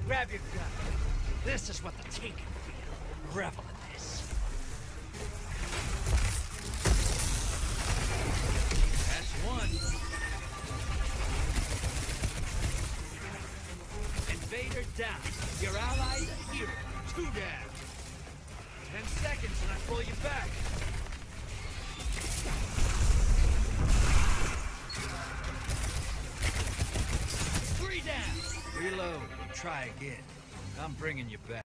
Grab your gun. This is what the Taken feel. Revel in this. That's one. Invader down. Your allies are here. 2 down. 10 seconds and I pull you back. Reload and try again. I'm bringing you back.